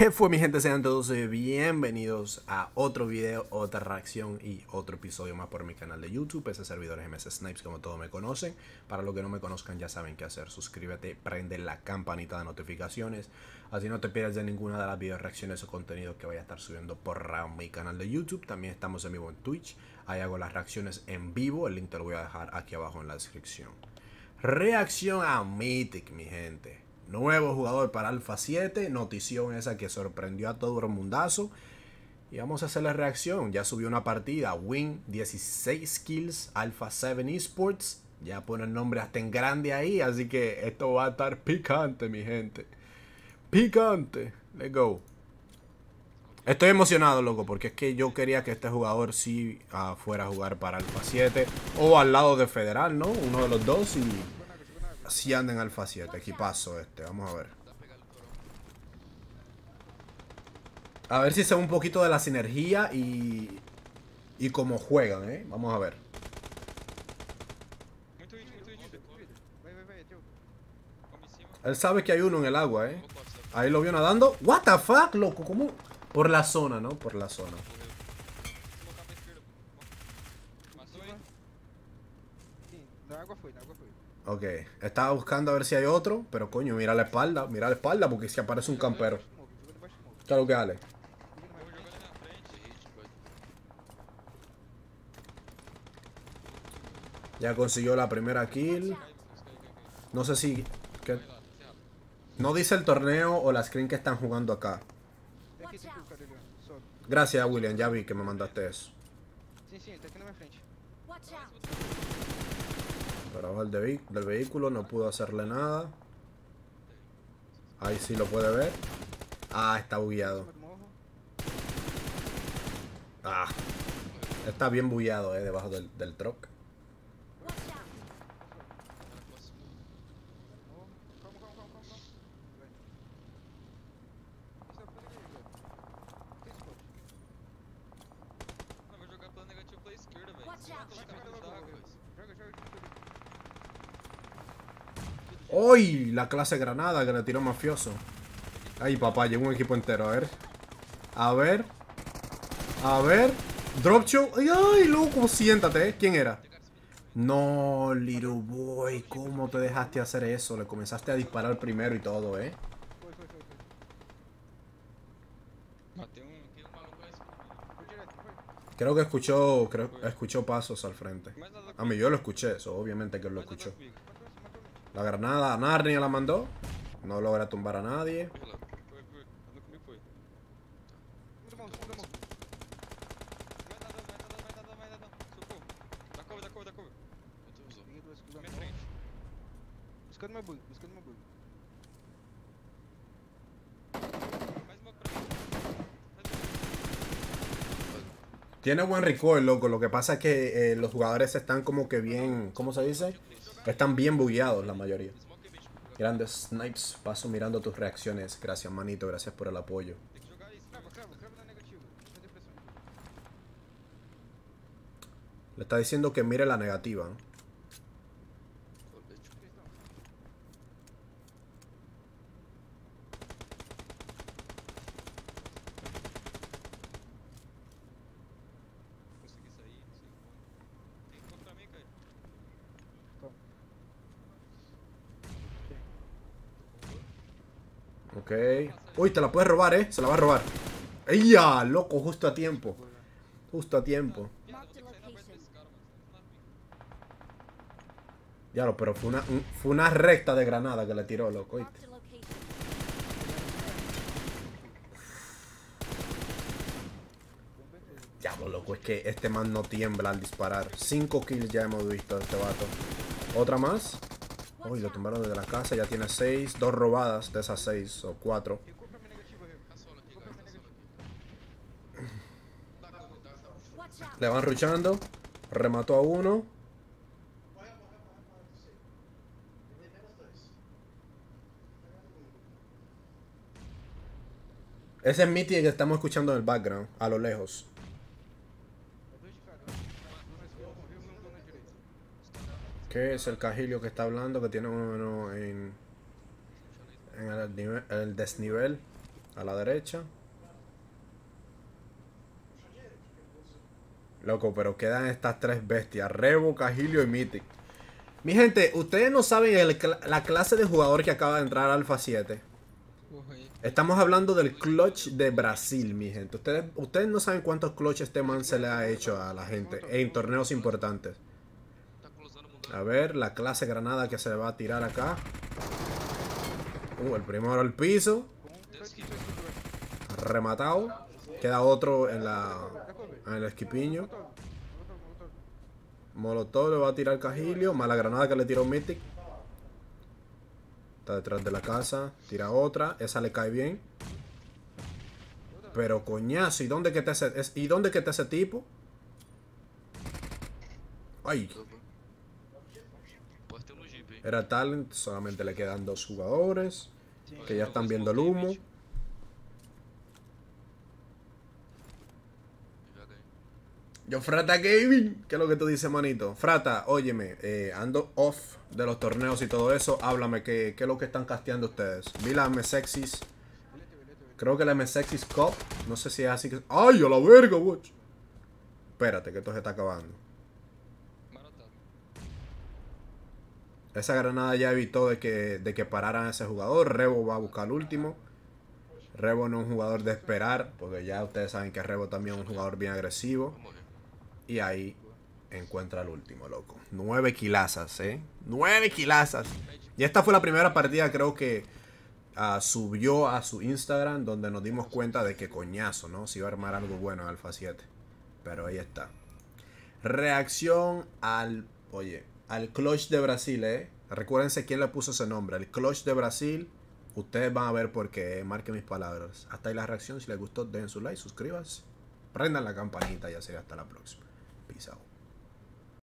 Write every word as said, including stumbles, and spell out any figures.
¿Qué fue, mi gente? Sean todos bienvenidos a otro video, otra reacción y otro episodio más por mi canal de YouTube. Ese servidor es M S Snipes, como todos me conocen. Para los que no me conozcan ya saben qué hacer. Suscríbete, prende la campanita de notificaciones, así no te pierdes de ninguna de las video reacciones o contenido que vaya a estar subiendo por mi canal de YouTube. También estamos en vivo en Twitch, ahí hago las reacciones en vivo. El link te lo voy a dejar aquí abajo en la descripción. Reacción a Mythic, mi gente. Nuevo jugador para Alpha siete, notición esa que sorprendió a todo el mundazo. Y vamos a hacer la reacción. Ya subió una partida, Win dieciséis kills, Alpha siete Esports. Ya pone el nombre hasta en grande ahí, así que esto va a estar picante, mi gente. Picante. Let's go. Estoy emocionado, loco, porque es que yo quería que este jugador sí uh, fuera a jugar para Alpha siete o al lado de Federal, ¿no? Uno de los dos y... así anda en Alpha siete, equipazo este, vamos a ver. A ver si se ve un poquito de la sinergia y... y cómo juegan, ¿eh? Vamos a ver. Él sabe que hay uno en el agua, ¿eh? Ahí lo vio nadando. What the fuck, loco, ¿cómo? Por la zona, ¿no? Por la zona. Ok, estaba buscando a ver si hay otro, pero coño, mira la espalda, mira la espalda porque si aparece un campero. Claro que dale. Ya consiguió la primera kill. No sé si... ¿qué? No dice el torneo o la screen que están jugando acá. Gracias, William, ya vi que me mandaste eso. Pero abajo del, del vehículo no pudo hacerle nada. Ahí sí lo puede ver. Ah, está bugueado. Ah, está bien bugueado, eh, debajo del, del truck. ¡Uy! La clase granada que le tiró mafioso. Ay, papá, llegó un equipo entero. A ver. A ver. A ver. Drop show. Ay, ay, loco, siéntate, ¿eh? ¿Quién era? No, little boy. ¿Cómo te dejaste hacer eso? Le comenzaste a disparar primero y todo, ¿eh? Creo que escuchó, creo, escuchó pasos al frente. A mí yo lo escuché, eso obviamente que él lo escuchó. La granada, Narnia la mandó. No logra tumbar a nadie. Tiene buen recoil, loco. Lo que pasa es que eh, los jugadores están como que bien... ¿Cómo se dice? Están bien bugueados la mayoría. Grandes Snipes. Paso mirando tus reacciones. Gracias, manito. Gracias por el apoyo. Le está diciendo que mire la negativa, ¿no? Ok. Uy, te la puedes robar, ¿eh? Se la va a robar. ¡Ella! Loco, justo a tiempo. Justo a tiempo. Diablo, pero fue una, un, fue una recta de granada que le tiró, loco. ¿Oíste? Diablo, loco, es que este man no tiembla al disparar. Cinco kills ya hemos visto de este vato. ¿Otra más? Uy, lo tumbaron desde la casa, ya tiene seis. Dos robadas de esas seis, o cuatro. Le van rushando. Remató a uno. Ese es Mitty que estamos escuchando en el background, a lo lejos. ¿Qué es el cajilio que está hablando? Que tiene uno en, en el, nivel, el desnivel. A la derecha. Loco, pero quedan estas tres bestias. Revo, Cajilio y Mythic. Mi gente, ustedes no saben el, la clase de jugador que acaba de entrar a Alpha siete. Estamos hablando del clutch de Brasil, mi gente. Ustedes, ustedes no saben cuántos clutch este man se le ha hecho a la gente en torneos importantes. A ver, la clase granada que se le va a tirar acá. Uh, el primero al piso. Rematado. Queda otro en la en el esquipiño. Molotov le va a tirar Cajilio. Más la granada que le tiró Mythic. Está detrás de la casa. Tira otra. Esa le cae bien. Pero coñazo. ¿Y dónde que está ese, es, ¿y dónde que está ese tipo? Ay. Era talent. Solamente le quedan dos jugadores. Que ya están viendo el humo. Yo, Frata Gaming, ¿qué es lo que tú dices, manito? Frata, óyeme, eh, ando off de los torneos y todo eso. Háblame, ¿qué, qué es lo que están casteando ustedes? Vi la M-Sexis. Creo que la M-Sexis Cup. No sé si es así que... ¡Ay, a la verga, watch! Espérate, que esto se está acabando. Esa granada ya evitó de que, de que pararan a ese jugador. Revo va a buscar el último. Revo no es un jugador de esperar, porque ya ustedes saben que Revo también es un jugador bien agresivo. Y ahí encuentra el último, loco. Nueve kilazas, ¿eh? Nueve kilazas. Y esta fue la primera partida, creo que uh, subió a su Instagram, donde nos dimos cuenta de que coñazo, ¿no? Se iba a armar algo bueno en Alpha siete. Pero ahí está. Reacción al, oye, al clutch de Brasil, ¿eh? Recuérdense quién le puso ese nombre. El clutch de Brasil. Ustedes van a ver por qué. Marquen mis palabras. Hasta ahí la reacción. Si les gustó, dejen su like, suscríbanse. Prendan la campanita y así hasta la próxima. Peace out.